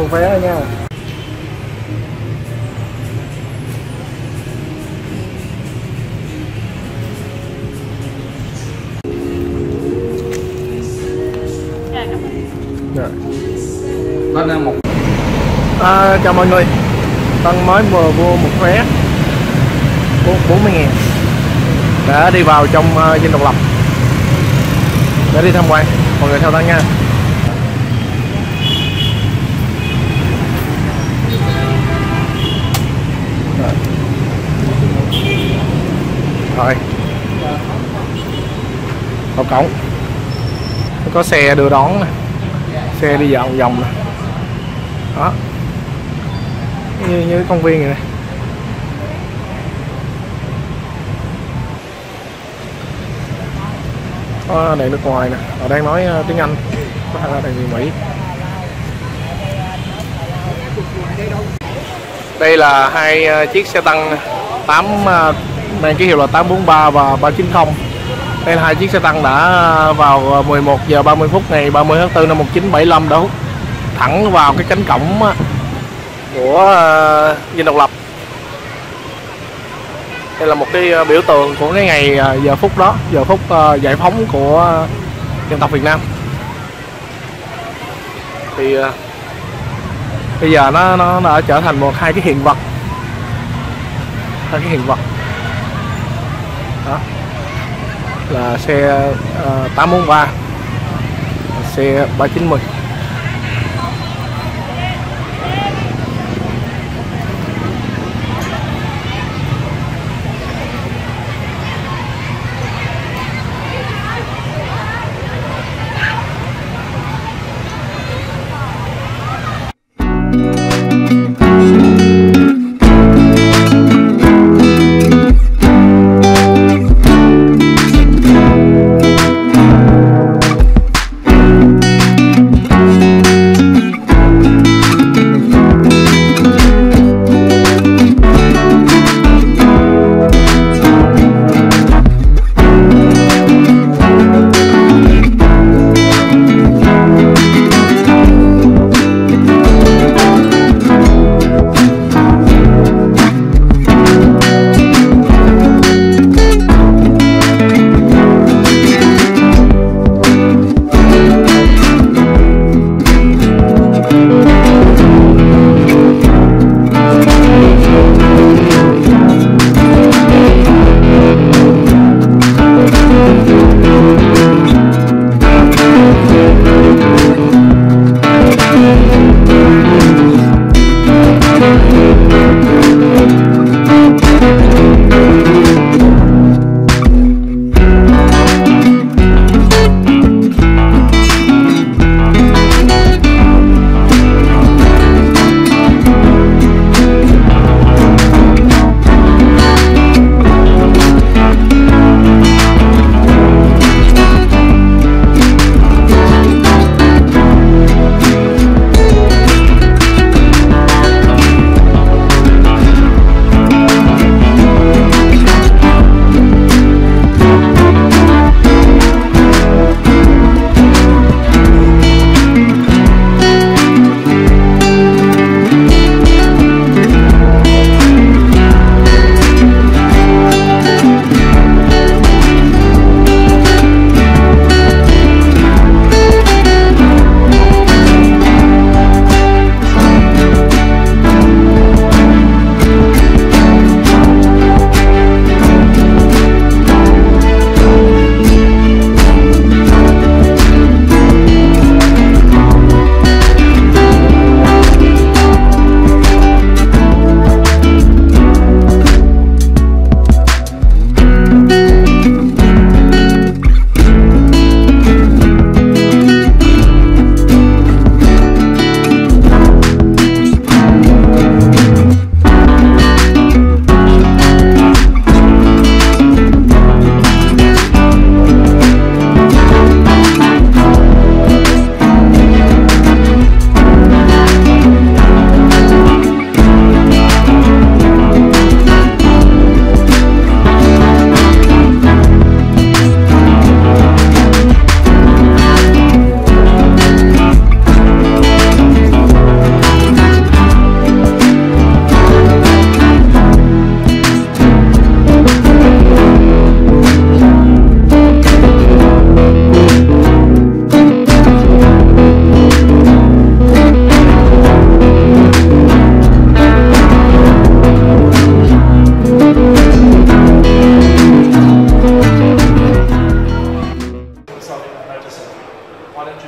mua vé nha. Rồi. Chào mọi người, Tân mới vừa mua một vé 40.000 để đi vào trong Dinh Độc Lập để đi tham quan. Mọi người theo Tân nha. Rồi, vào cổng có xe đưa đón nè, xe đi vòng vòng nè, đó như công viên này. Có đèn nước ngoài nè, họ đang nói tiếng Anh, có thể là đèn người Mỹ. Đây là hai chiếc xe tăng 8 mang ký hiệu là 843 và 390. Đây là hai chiếc xe tăng đã vào 11 giờ 30 phút ngày 30 tháng 4 năm 1975 đã hút thẳng vào cái cánh cổng của Dinh Độc Lập. Đây là một cái biểu tượng của cái ngày giờ phút đó, giờ phút giải phóng của dân tộc Việt Nam. Thì bây giờ nó đã trở thành hai cái hiện vật, đó là xe 843, xe 390.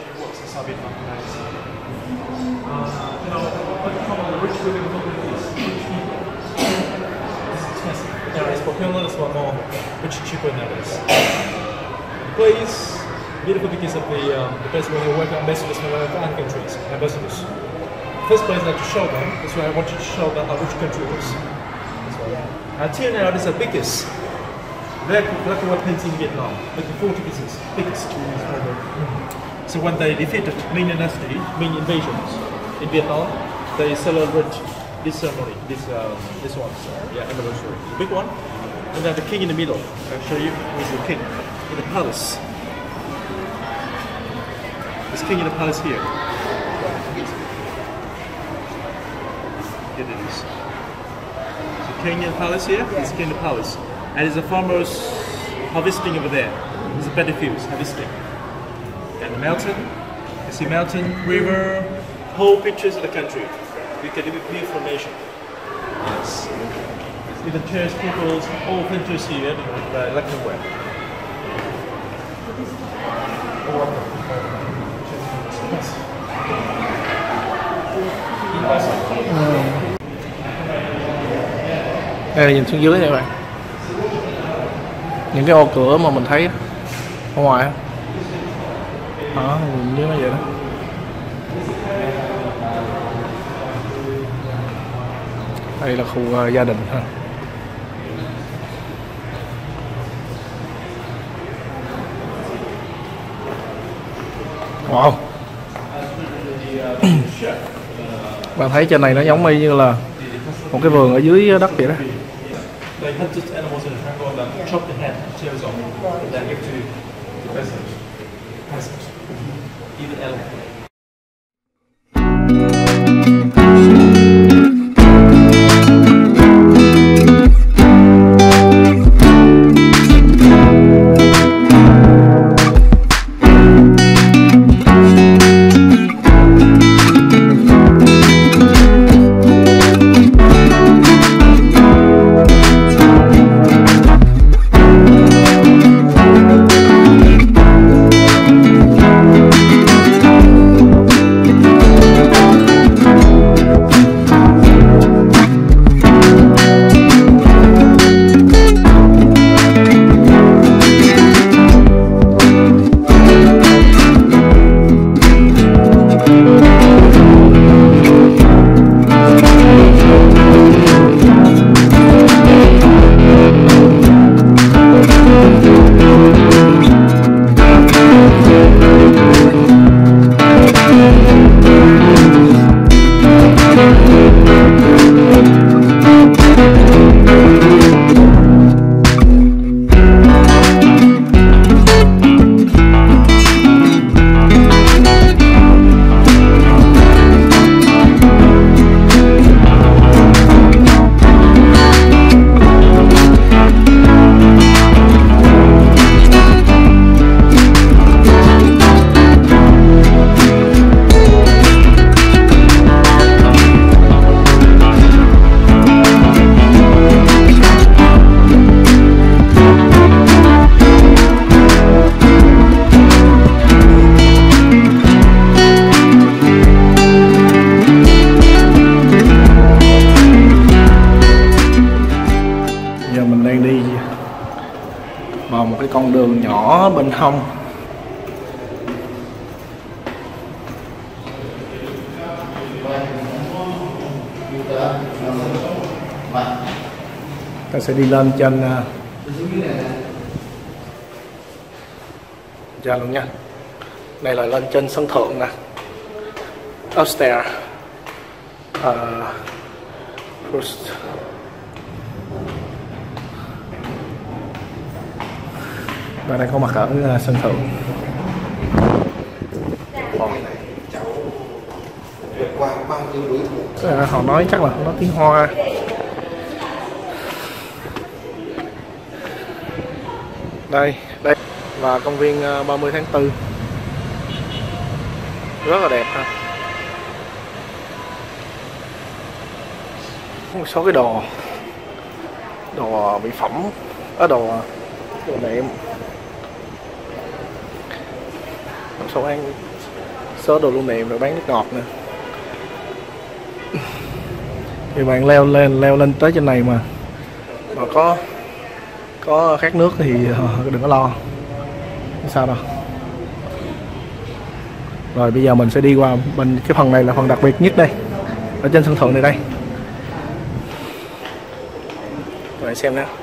it works. That's how Vietnam organizes. What some of the rich women communities, rich people. This is expensive. Nowadays, for Finland, it's a lot more, much cheaper nowadays. The place, beautiful because of the place where you work ambassadors from other countries, ambassadors. First place I like to show them, that's why I want you to show them how rich country it is. Until now, this is the biggest black and white painting in Vietnam, like the 40 pieces, biggest. So when they defeated Ming Dynasty, Ming invasions in Vietnam, they celebrate this ceremony, this one, anniversary. The big one, and then the king in the middle. I'll show you who's the king in the palace. This king in the palace here. Here it is. So king in the palace here, this king in the palace. And there's the farmers harvesting over there. There's a paddy fields harvesting. And the mountain, you see mountain, river, whole pictures of the country. You can even view from nation. Yes. Even church people's all pictures here, like nowhere. Đây là nhìn xuống dưới này các bạn, những cái ô cửa mà mình thấy ở ngoài đó, nhìn dưới nó vậy đó. Đây là khu gia đình ha. Wow. Bạn thấy trên này nó giống như là một cái vườn ở dưới đất vậy đó. They hunted animals in the jungle and chopped the head, tails off, and then give to the peasant. Even elephant. vào một cái con đường nhỏ bên hông. Ta sẽ đi lên trên ra luôn nha. Đây là lên trên sân thượng nè, upstairs. First. Bạn đang có mặt ở sân thượng. Họ nói chắc là nói tiếng Hoa. Đây là công viên 30 tháng 4. Rất là đẹp ha. Một số cái đồ mỹ phẩm, đồ nệm, một số số đồ lưu niệm rồi bán nước ngọt nữa. Thì bạn leo lên tới trên này mà có khát nước thì đừng có lo, không sao đâu. Rồi bây giờ mình sẽ đi qua bên cái phần này là phần đặc biệt nhất đây, ở trên sân thượng này đây. Rồi xem nè.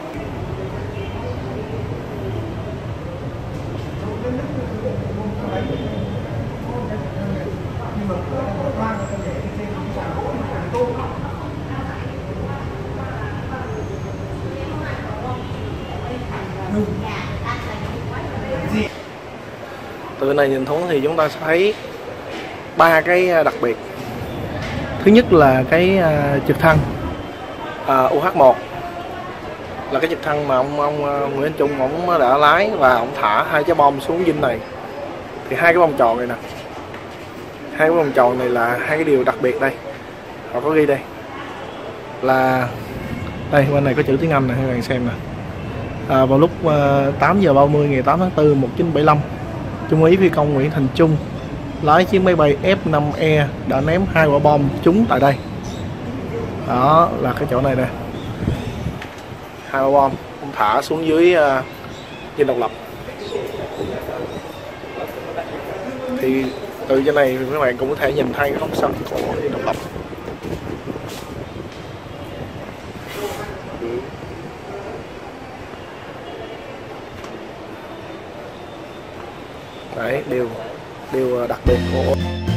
Từ này nhìn xuống thì chúng ta sẽ thấy ba cái đặc biệt. Thứ nhất là cái trực thăng UH-1, là cái trực thăng mà ông Nguyễn Anh Trung ông đã lái và ông thả 2 trái bom xuống dinh này. Thì 2 cái bom tròn này nè, 2 cái bom tròn này là 2 cái điều đặc biệt đây. Họ có ghi đây là đây, bên này có chữ tiếng Anh này, các bạn xem nè. Vào lúc 8 giờ 30 ngày 8 tháng 4 1975, Trung úy phi công Nguyễn Thành Trung lái chiếc máy bay F-5E đã ném 2 quả bom trúng tại đây. Đó là cái chỗ này nè, 2 quả bom ông thả xuống dưới Dinh Độc Lập. Thì từ trên này các bạn cũng có thể nhìn thấy cái góc sân của Dinh Độc Lập. Đấy, điều đặc biệt của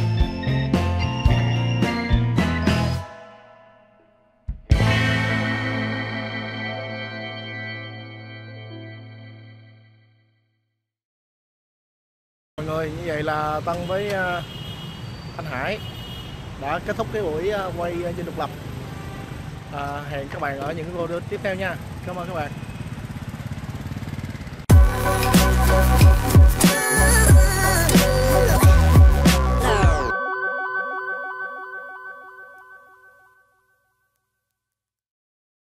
mọi người. Như vậy là Tân với anh Hải đã kết thúc cái buổi quay Dinh Độc Lập. Hẹn các bạn ở những video tiếp theo nha. Cảm ơn các bạn.